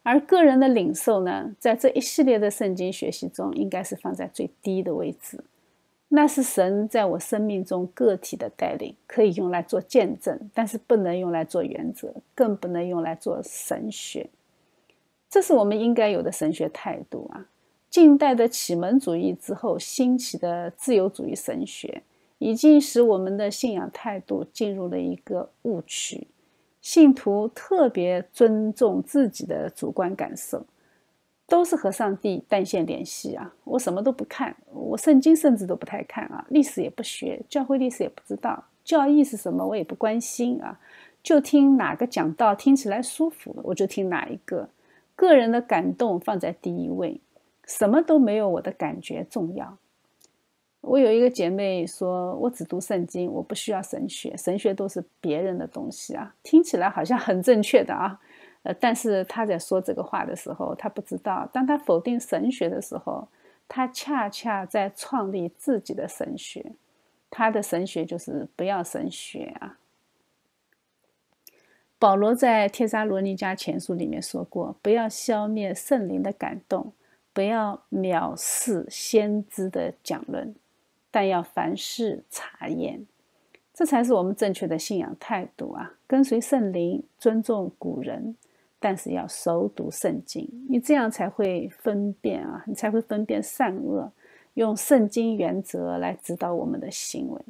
而个人的领受呢，在这一系列的圣经学习中，应该是放在最低的位置。那是神在我生命中个体的带领，可以用来做见证，但是不能用来做原则，更不能用来做神学。这是我们应该有的神学态度啊！近代的启蒙主义之后兴起的自由主义神学，已经使我们的信仰态度进入了一个误区。信徒特别尊重自己的主观感受，都是和上帝单线联系啊！我什么都不看，我圣经甚至都不太看啊，历史也不学，教会历史也不知道，教义是什么我也不关心啊，就听哪个讲道听起来舒服，我就听哪一个。个人的感动放在第一位，什么都没有我的感觉重要。我有一个姐妹说，我只读圣经，我不需要神学，神学都是别人的东西啊，听起来好像很正确的啊。呃，但是她在说这个话的时候，她不知道，当她否定神学的时候，她恰恰在创立自己的神学。她的神学就是不要神学啊。保罗在帖撒罗尼迦前书里面说过，不要消灭圣灵的感动，不要藐视先知的讲论，但要凡事查验。这才是我们正确的信仰态度啊！跟随圣灵，尊重古人，但是要熟读圣经，你这样才会分辨啊，你才会分辨善恶，用圣经原则来指导我们的行为。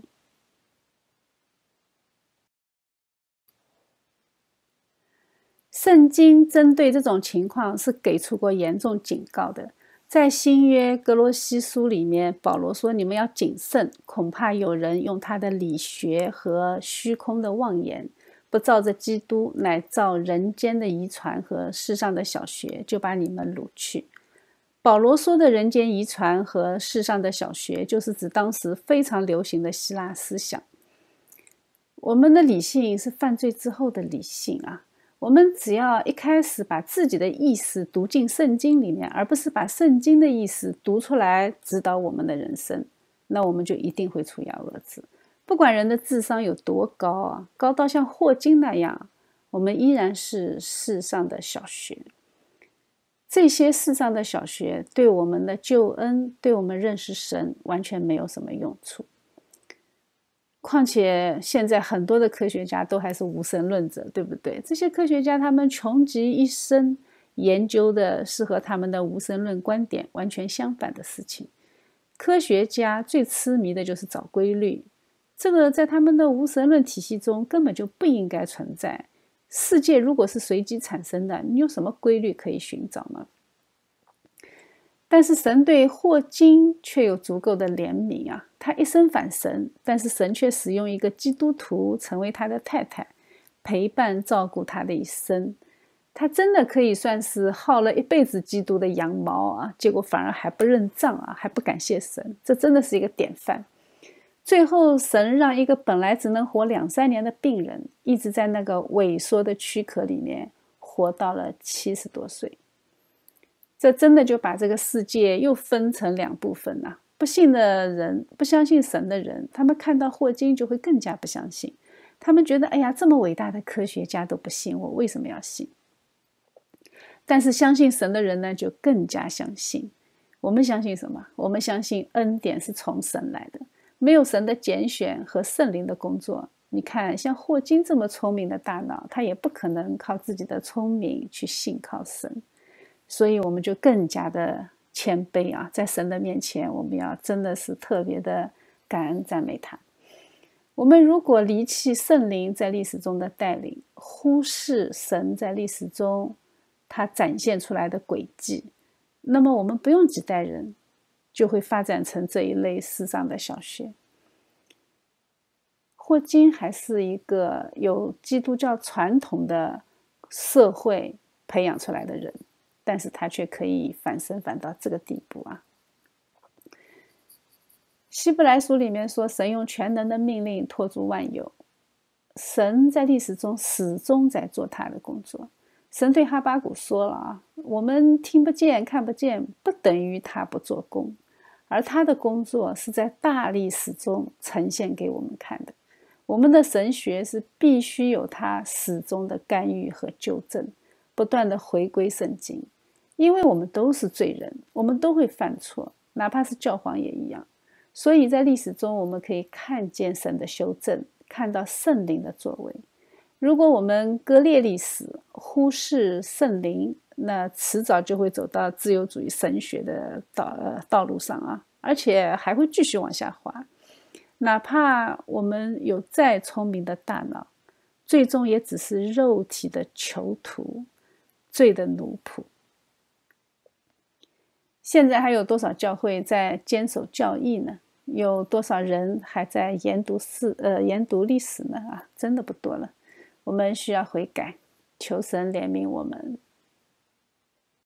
圣经针对这种情况是给出过严重警告的。在新约哥罗西书里面，保罗说，你们要谨慎，恐怕有人用他的理学和虚空的妄言，不照着基督，乃照人间的遗传和世上的小学，就把你们掳去。保罗说的人间遗传和世上的小学，就是指当时非常流行的希腊思想。我们的理性是犯罪之后的理性啊，我们只要一开始把自己的意思读进圣经里面，而不是把圣经的意思读出来指导我们的人生，那我们就一定会出幺蛾子。不管人的智商有多高啊，高到像霍金那样，我们依然是世上的小学。这些世上的小学对我们的救恩，对我们认识神完全没有什么用处。况且现在很多的科学家都还是无神论者，对不对？这些科学家他们穷极一生研究的是和他们的无神论观点完全相反的事情。科学家最痴迷的就是找规律，这个在他们的无神论体系中根本就不应该存在。世界如果是随机产生的，你有什么规律可以寻找呢？但是神对霍金却有足够的怜悯啊，他一生反神，但是神却使用一个基督徒成为他的太太，陪伴照顾他的一生。他真的可以算是耗了一辈子基督的羊毛啊，结果反而还不认账啊，还不感谢神，这真的是一个典范。最后神让一个本来只能活两三年的病人，一直在那个萎缩的躯壳里面活到了七十多岁。这真的就把这个世界又分成两部分了、啊。不信的人，不相信神的人，他们看到霍金就会更加不相信。他们觉得，哎呀，这么伟大的科学家都不信，我为什么要信？但是相信神的人呢，就更加相信。我们相信什么？我们相信恩典是从神来的，没有神的拣选和圣灵的工作。你看，像霍金这么聪明的大脑，他也不可能靠自己的聪明去信靠神。所以我们就更加的谦卑啊，在神的面前，我们要真的是特别的感恩赞美他。我们如果离弃圣灵在历史中的带领，忽视神在历史中他展现出来的轨迹，那么我们不用几代人就会发展成这一类世上的小学。霍金还是一个有基督教传统的社会培养出来的人，但是他却可以反身反到这个地步啊！希伯来书里面说，神用全能的命令托住万有，神在历史中始终在做他的工作。神对哈巴谷说了啊，我们听不见看不见，不等于他不做工，而他的工作是在大历史中呈现给我们看的。我们的神学是必须有他始终的干预和纠正， 不断的回归圣经，因为我们都是罪人，我们都会犯错，哪怕是教皇也一样。所以在历史中，我们可以看见神的修正，看到圣灵的作为。如果我们割裂历史，忽视圣灵，那迟早就会走到自由主义神学的道呃道路上啊，而且还会继续往下滑。哪怕我们有再聪明的大脑，最终也只是肉体的囚徒，罪的奴仆。现在还有多少教会在坚守教义呢？有多少人还在研读史呃研读历史呢？啊，真的不多了。我们需要悔改，求神怜悯我们，